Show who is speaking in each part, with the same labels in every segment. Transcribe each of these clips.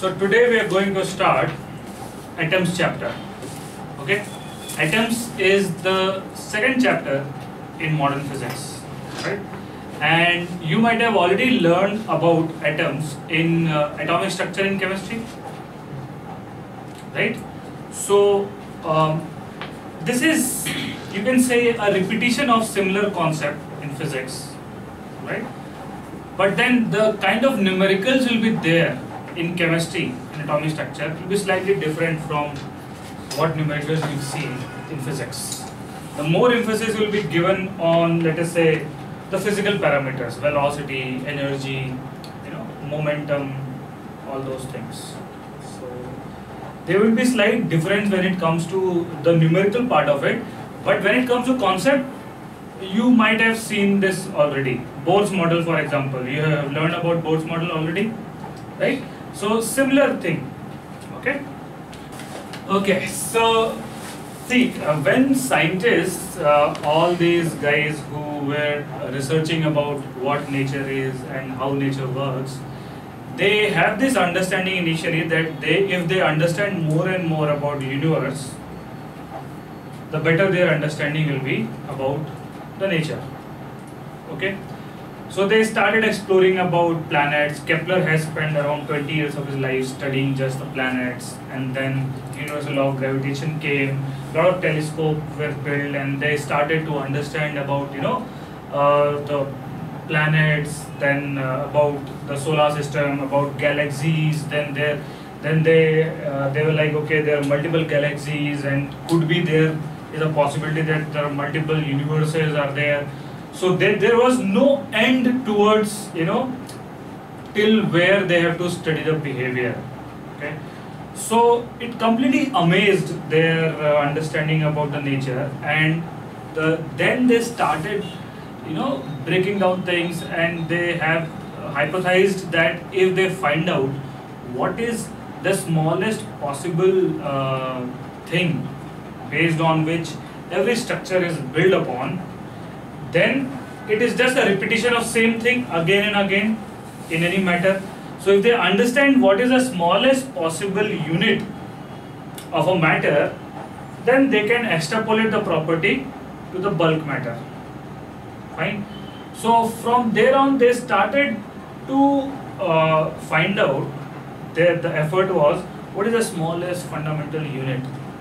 Speaker 1: So today we are going to start atoms chapter. Okay, atoms is the second chapter in modern physics, right? And you might have already learned about atoms in atomic structure in chemistry, right? So this is, you can say, a repetition of similar concept in physics, right? But then the kind of numericals will be there in chemistry and atomic structure will be slightly different from what numericals we see in physics. The more emphasis will be given on, let us say, the physical parameters, velocity, energy, momentum, all those things. So there will be slight difference when it comes to the numerical part of it, but when it comes to concept, you might have seen this already. Bohr's model, for example, you have learned about Bohr's model already, right? So similar thing, okay? Okay, so see, when scientists, all these guys who were researching about what nature is and how nature works, they have this understanding initially that if they understand more and more about the universe, the better their understanding will be about the nature. Okay, so they started exploring about planets. Kepler has spent around 20 years of his life studying just the planets, and then universal law of gravitation came. A lot of telescopes were built, and they started to understand about the planets, then about the solar system, about galaxies. Then they were like, okay, there are multiple galaxies, and could be there is a possibility that there are multiple universes are there. So there was no end towards, till where they have to study the behavior. Okay, so it completely amazed their understanding about the nature, and then they started, breaking down things, and they have hypothesized that if they find out what is the smallest possible thing based on which every structure is built upon, then it is just a repetition of same thing again and again in any matter. So if they understand what is the smallest possible unit of a matter, then they can extrapolate the property to the bulk matter. Fine. So from there on, they started to find out that the effort was what is the smallest fundamental unit.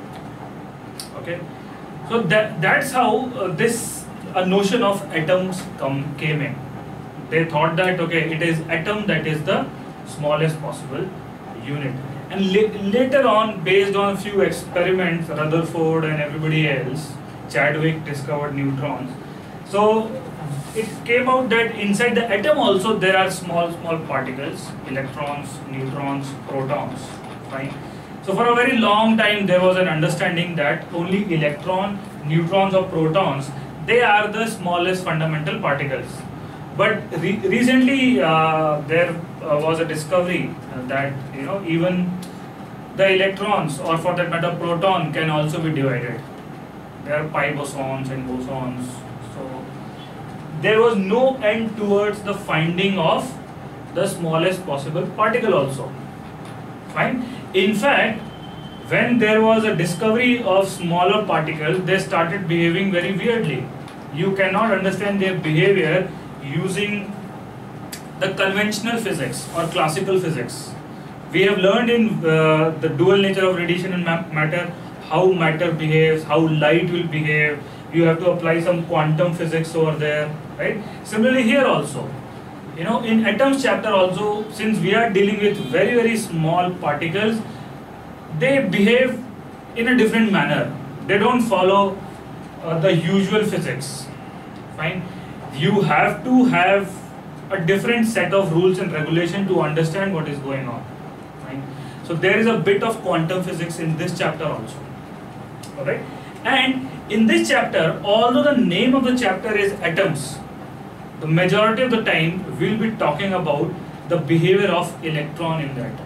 Speaker 1: Okay, so that's how this notion of atoms came in. They thought that, okay, it is atom that is the smallest possible unit, and later on, based on a few experiments, Rutherford and everybody else, Chadwick discovered neutrons. So it came out that inside the atom also there are small particles, electrons, neutrons, protons. Fine. So for a very long time there was an understanding that only electron, neutrons or protons, they are the smallest fundamental particles. But recently there was a discovery that even the electrons, or for that matter proton, can also be divided. There are pi bosons and bosons. So there was no end towards the finding of the smallest possible particle also. Fine. In fact, when there was a discovery of smaller particles, they started behaving very weirdly. You cannot understand their behavior using the conventional physics or classical physics. We have learned in the dual nature of radiation and matter, how matter behaves, how light will behave. You have to apply some quantum physics over there, right? Similarly here also, in atoms chapter also, since we are dealing with very, very small particles, they behave in a different manner. They don't follow the usual physics. Fine. You have to have a different set of rules and regulation to understand what is going on. Fine. So there is a bit of quantum physics in this chapter also. Alright. And in this chapter, although the name of the chapter is atoms, the majority of the time we'll be talking about the behavior of electron in the atom.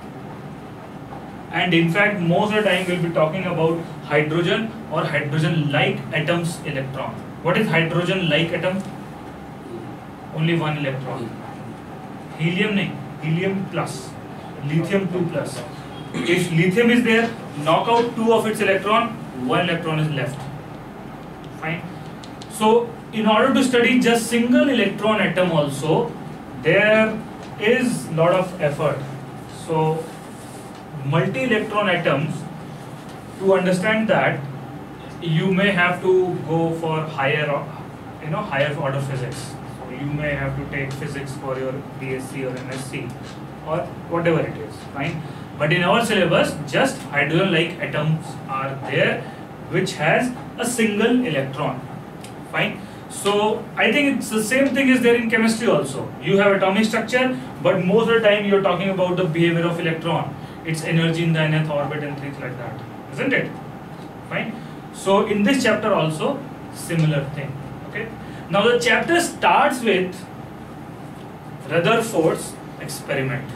Speaker 1: And in fact, most of the time we'll be talking about hydrogen or hydrogen-like atoms electron. What is hydrogen-like atom? Only one electron. Helium nahi, helium plus. lithium 2 plus. If lithium is there, knock out 2 of its electron, 1 electron is left. Fine. So in order to study just single electron atom also, there is lot of effort. So multi-electron atoms, to understand that, you may have to go for higher order physics. So you may have to take physics for your BSc or MSc or whatever it is, fine. But in our syllabus, just hydrogen-like atoms are there, which has a single electron, fine. So I think it's the same thing is there in chemistry also. You have atomic structure, but most of the time you're talking about the behavior of electron, its energy in the nth orbit and things like that, isn't it? Fine. So in this chapter also, similar thing. Okay. Now the chapter starts with Rutherford's experiment.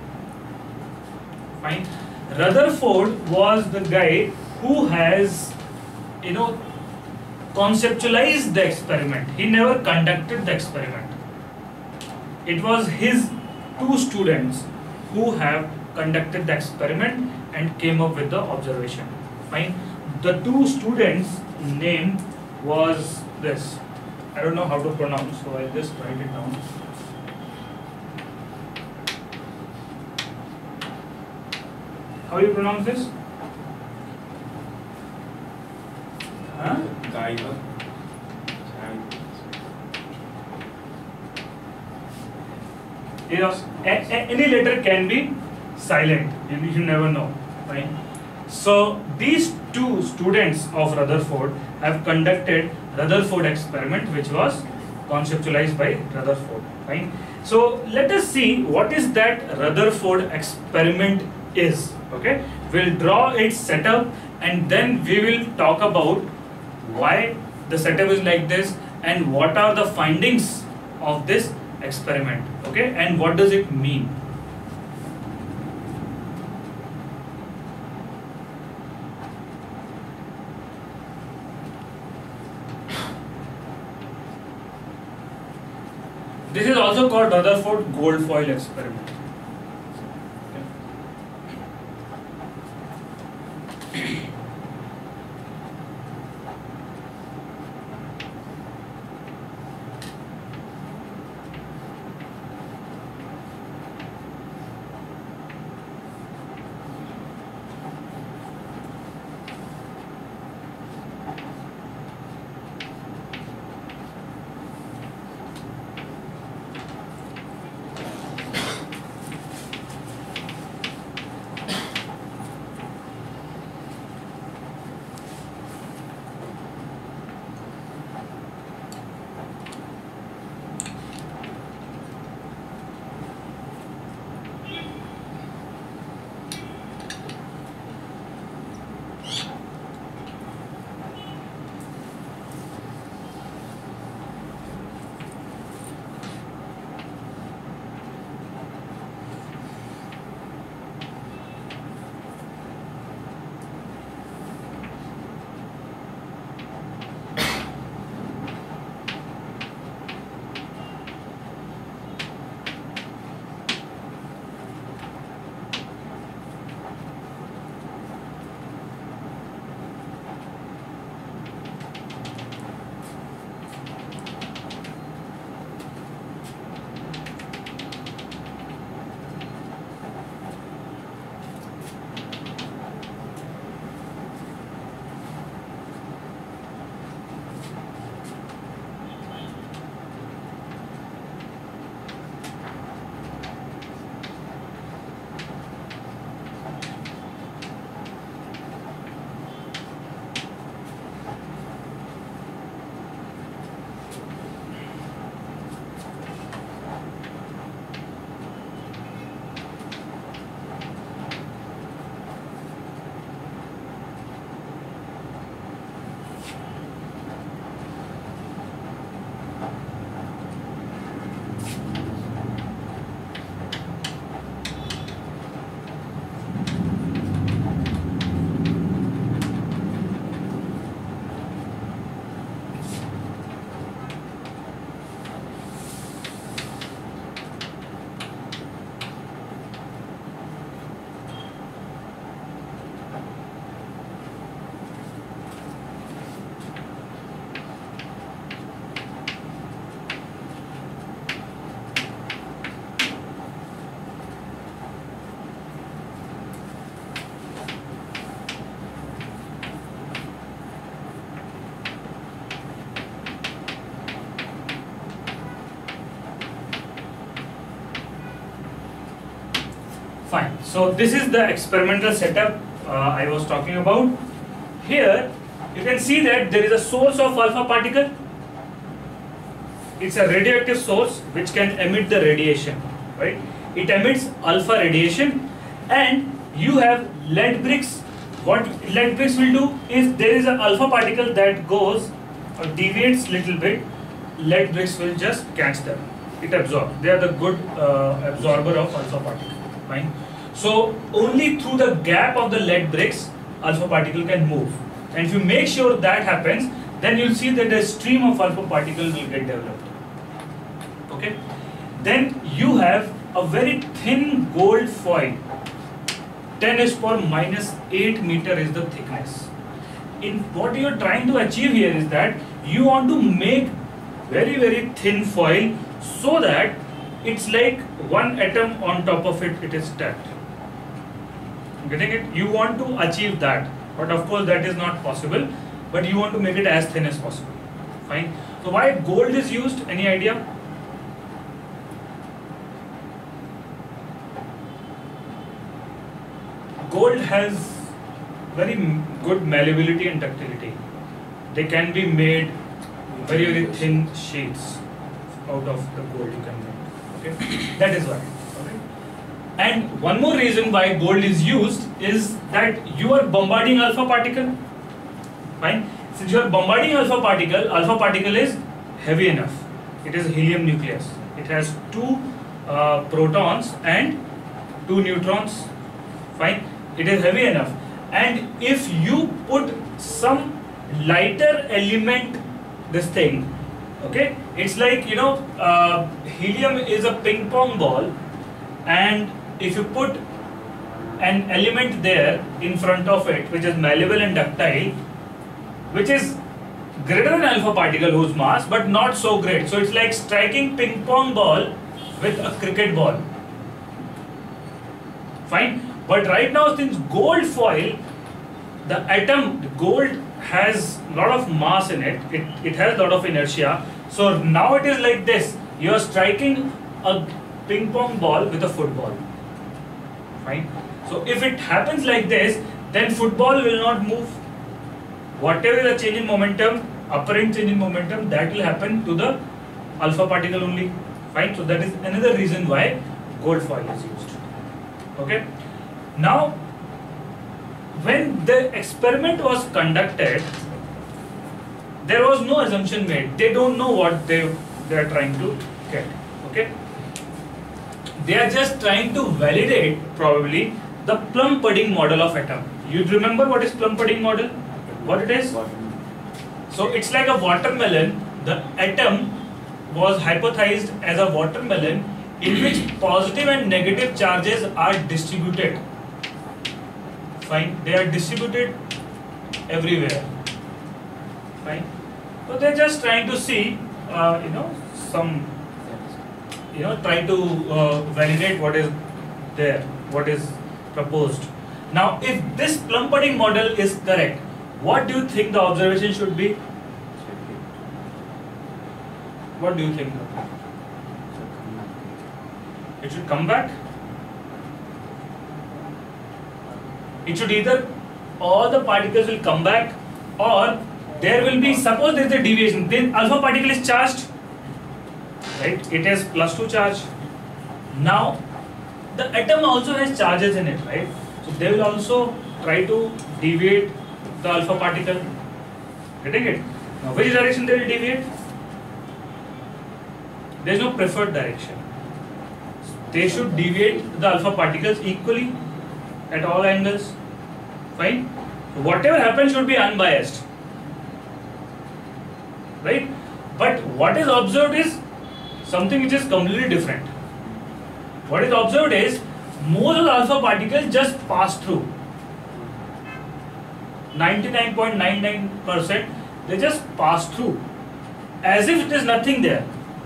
Speaker 1: Fine. Rutherford was the guy who has, conceptualized the experiment. He never conducted the experiment. It was his 2 students who have conducted the experiment and came up with the observation. Fine. The 2 students' name was this. I don't know how to pronounce, so I'll just write it down. How you pronounce this? Huh? Any letter can be silent. You never know, right? So these 2 students of Rutherford have conducted Rutherford experiment, which was conceptualized by Rutherford, right? So let us see what is that Rutherford experiment is. Okay, we'll draw its setup and then we will talk about why the setup is like this and what are the findings of this experiment. Okay, and what does it mean. This is also called Rutherford gold foil experiment. So this is the experimental setup I was talking about. Here you can see that there is a source of alpha particle. It's a radioactive source which can emit the radiation, right? It emits alpha radiation, and you have lead bricks. What lead bricks will do, if there is an alpha particle that goes or deviates little bit, lead bricks will just catch them. It absorbs. They are the good absorber of alpha particle. Fine. So only through the gap of the lead bricks, alpha particle can move. And if you make sure that happens, then you'll see that a stream of alpha particle will get developed. Okay. Then you have a very thin gold foil. 10⁻⁸ meter is the thickness. In what you are trying to achieve here is that you want to make very thin foil so that it's like one atom on top of it, it is stacked. Getting it? You want to achieve that, but of course that is not possible, but you want to make it as thin as possible. Fine. So why gold is used? Any idea? Gold has very good malleability and ductility. They can be made very thin sheets out of the gold you can make. Okay, that is why. Okay? And one more reason why gold is used is that you are bombarding alpha particle. Fine. Since you are bombarding alpha particle is heavy enough. It is a helium nucleus. It has 2 protons and 2 neutrons. Fine. It is heavy enough, and if you put some lighter element, this thing, okay, it's like, you know, helium is a ping pong ball, and if you put an element there in front of it which is malleable and ductile, which is greater than alpha particle whose mass but not so great, so it's like striking ping pong ball with a cricket ball. Fine. But right now, since gold foil, the atom, the gold has a lot of mass in it, it has a lot of inertia. So now it is like this, you are striking a ping pong ball with a football. Fine. So if it happens like this, then football will not move. Whatever is the change in momentum, apparent change in momentum, that will happen to the alpha particle only. Fine. So that is another reason why gold foil is used. Okay. Now, when the experiment was conducted, there was no assumption made. They don't know what they are trying to get. Okay, they are just trying to validate probably the plum pudding model of atom. You remember what is plum pudding model? What it is? So it's like a watermelon. The atom was hypothesized as a watermelon in which positive and negative charges are distributed. Fine, they are distributed everywhere. Fine. So they're just trying to see, try to validate what is there, what is proposed. Now, if this plum pudding model is correct, what do you think the observation should be? What do you think? It should come back. It should either all the particles will come back, or there will be, suppose there is a deviation, then alpha particle is charged, right? It has +2 charge. Now the atom also has charges in it, right? So they will also try to deviate the alpha particle. Getting it? Now which direction they will deviate? There is no preferred direction. They should deviate the alpha particles equally at all angles. Fine. Whatever happens should be unbiased, right? But what is observed is something which is completely different. What is observed is most of the alpha particles just pass through. 99.99% they just pass through as if it is nothing there.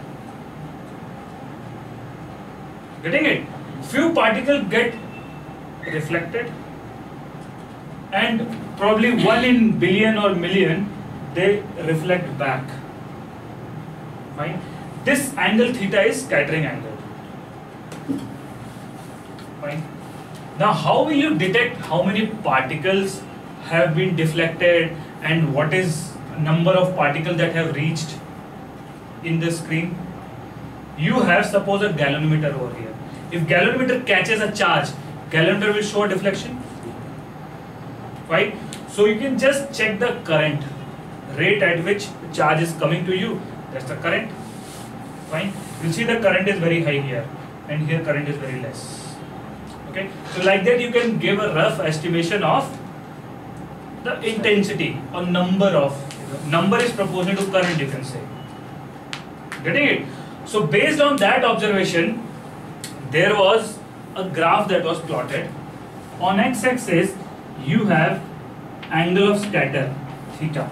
Speaker 1: Getting it? Few particles get reflected, and probably 1 in billion or million they reflect back. Fine. This angle theta is scattering angle. Fine. Now how will you detect how many particles have been deflected and what is number of particles that have reached in the screen? You have suppose a galvanometer over here. If galvanometer catches a charge, galvanometer will show a deflection, right? So you can just check the current rate at which charge is coming to you. That's the current. Fine. You see the current is very high here, and here current is very less. Okay. So like that you can give a rough estimation of the intensity or number is proportional to current, you can say. Getting it? So based on that observation, there was a graph that was plotted. On x-axis, you have angle of scatter, theta.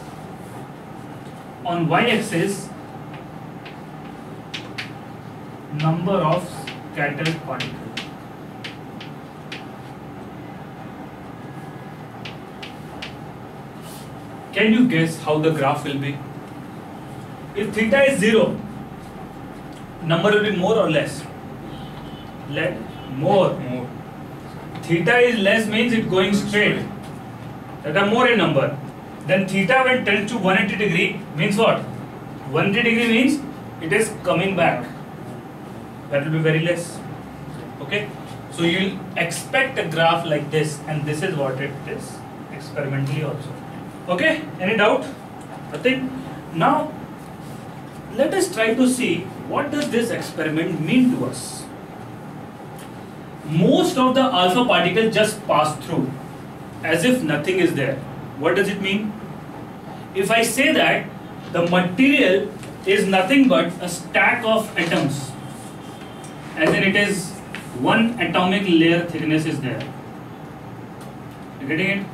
Speaker 1: On y-axis, number of scattered particles. Can you guess how the graph will be? If theta is 0, number will be more or less? More. Theta is less means it's going straight. That are more in number. Then theta when tends to 180 degree means what? 180 degree means it is coming back. That will be very less. Okay? So you will expect a graph like this, and this is what it is experimentally also. Okay? Any doubt? Nothing? Now let us try to see what does this experiment mean to us. Most of the alpha particles just pass through as if nothing is there. What does it mean? If I say that the material is nothing but a stack of atoms, as in it is one atomic layer thickness is there. You getting it?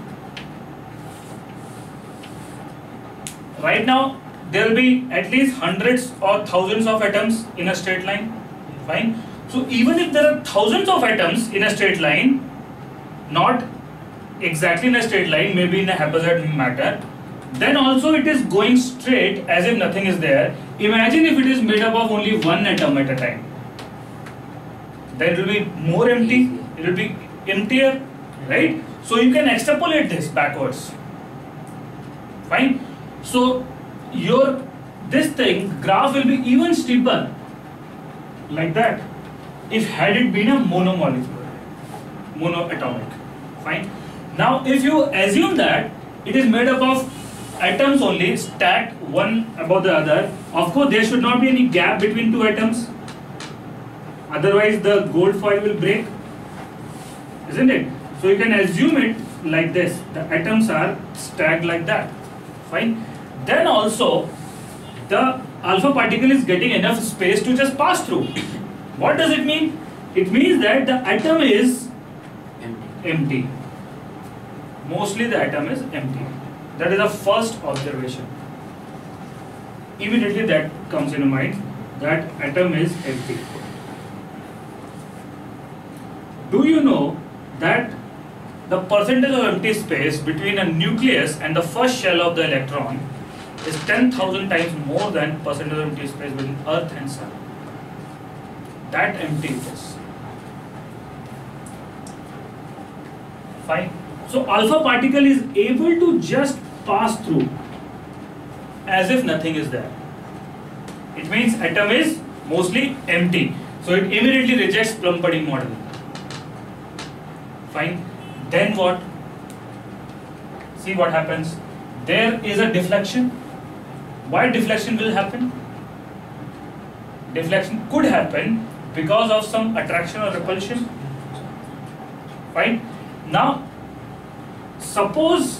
Speaker 1: Right now there will be at least hundreds or thousands of atoms in a straight line. Fine. So even if there are thousands of atoms in a straight line, not exactly in a straight line, maybe in a haphazard manner, then also it is going straight as if nothing is there. Imagine if it is made up of only one atom at a time. Then it will be more empty, it will be emptier, right? So you can extrapolate this backwards. Fine. So this graph will be even steeper, like that, if had it been a monomolecular, monoatomic. Fine. Now if you assume that it is made up of atoms only, stacked one above the other, of course there should not be any gap between two atoms, otherwise the gold foil will break, isn't it? So you can assume it like this, the atoms are stacked like that. Fine. Then also the alpha particle is getting enough space to just pass through. What does it mean? It means that the atom is empty. Mostly the atom is empty. That is the first observation. Immediately that comes in mind, that atom is empty. Do you know that the percentage of empty space between a nucleus and the first shell of the electron is 10,000 times more than percentage of empty space between Earth and Sun? That empty it is. Fine. So alpha particle is able to just pass through as if nothing is there. It means atom is mostly empty. So it immediately rejects plum pudding model. Fine. Then what? See what happens. There is a deflection. Why deflection will happen? Deflection could happen because of some attraction or repulsion. Fine. Now, suppose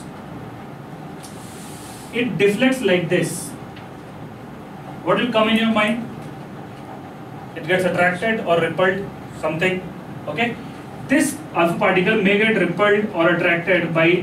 Speaker 1: it deflects like this. What will come in your mind? It gets attracted or repelled, something. Okay. This alpha particle may get repelled or attracted by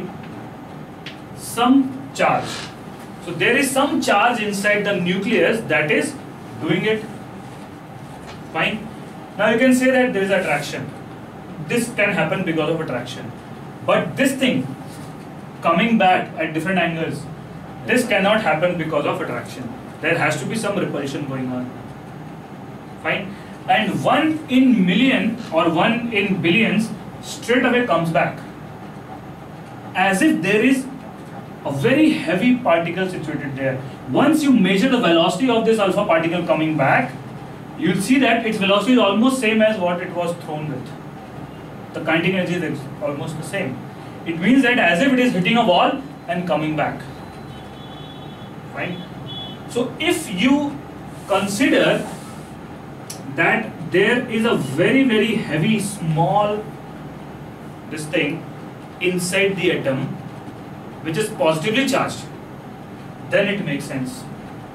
Speaker 1: some charge. So there is some charge inside the nucleus that is doing it. Fine. Now you can say that there is attraction. This can happen because of attraction. But this thing coming back at different angles, this cannot happen because of attraction. There has to be some repulsion going on. Fine. And 1 in million or 1 in billions straight away comes back, as if there is a very heavy particle situated there. Once you measure the velocity of this alpha particle coming back, you'll see that its velocity is almost same as what it was thrown with. The kinetic energy is almost the same. It means that as if it is hitting a wall and coming back. Fine. So if you consider that there is a very, very heavy small this thing inside the atom which is positively charged, then it makes sense.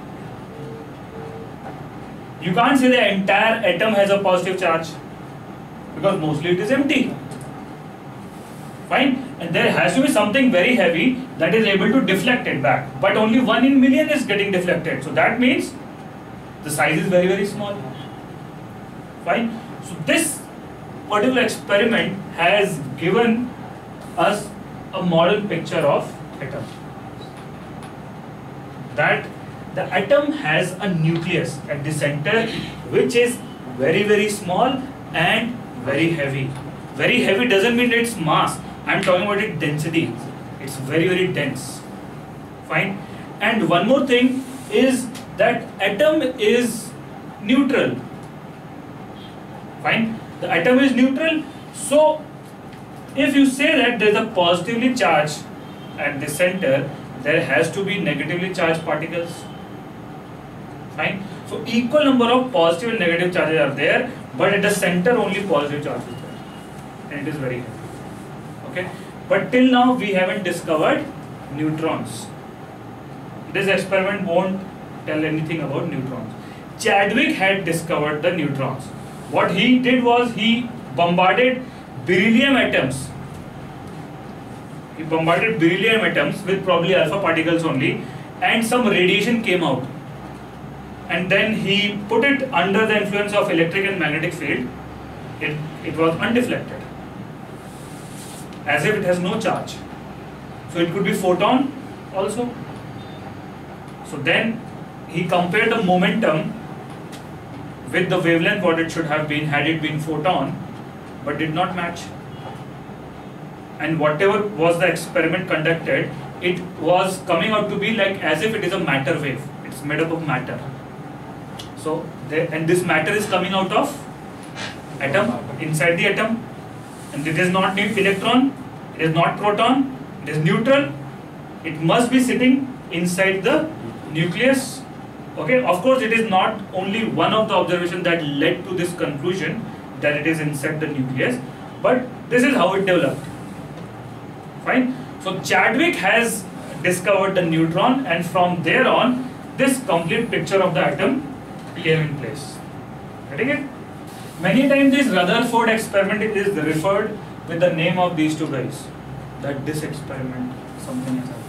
Speaker 1: You can't say the entire atom has a positive charge, because mostly it is empty. Fine. And there has to be something very heavy that is able to deflect it back, but only 1 in million is getting deflected. So that means the size is very, very small. Fine. So this particular experiment has given us a model picture of atom. That the atom has a nucleus at the center which is very, very small and very heavy. Very heavy doesn't mean its mass. I'm talking about its density. It's very, very dense. Fine. And one more thing is that atom is neutral. Fine. The atom is neutral. So if you say that there is a positively charged at the center, there has to be negatively charged particles. Fine. So equal number of positive and negative charges are there, but at the center only positive charge is there, and it is very heavy. Okay. But till now we haven't discovered neutrons. This experiment won't tell anything about neutrons. Chadwick had discovered the neutrons. What he did was he bombarded beryllium atoms. He bombarded beryllium atoms with probably alpha particles only, and some radiation came out. And then he put it under the influence of electric and magnetic field. It was undeflected, as if it has no charge. So it could be photon also. So then he compared the momentum with the wavelength what it should have been had it been photon, but did not match. And whatever was the experiment conducted, it was coming out to be like as if it is a matter wave. It's made up of matter. So and this matter is coming out of atom, inside the atom, and it is not electron, it is not proton, it is neutral. It must be sitting inside the nucleus. Okay, of course it is not only one of the observations that led to this conclusion that it is inside the nucleus, but this is how it developed. Fine. So Chadwick has discovered the neutron, and from there on this complete picture of the atom came in place. Getting it? Many times this Rutherford experiment is referred with the name of these two guys, that this experiment something has happened.